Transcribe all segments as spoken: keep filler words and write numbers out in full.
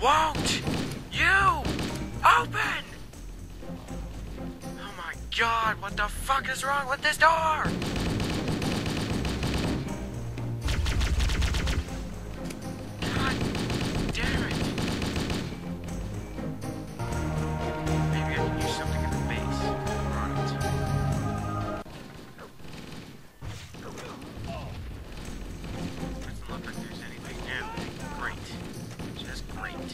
Won't you open? Oh my god, what the fuck is wrong with this door? God damn it. Maybe I can use something in the base. Right. Doesn't look like there's anything new. Great. Just great.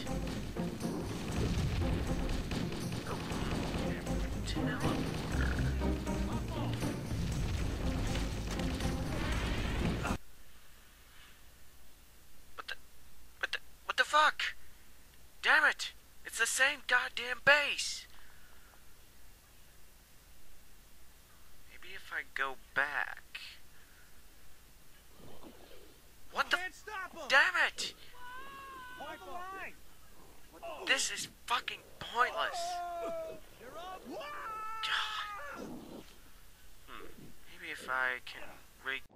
What the, what the, what the fuck? Damn it! It's the same goddamn base! Maybe if I go back... What the... Damn it! This is fucking pointless. God. Hmm. Maybe if I can rig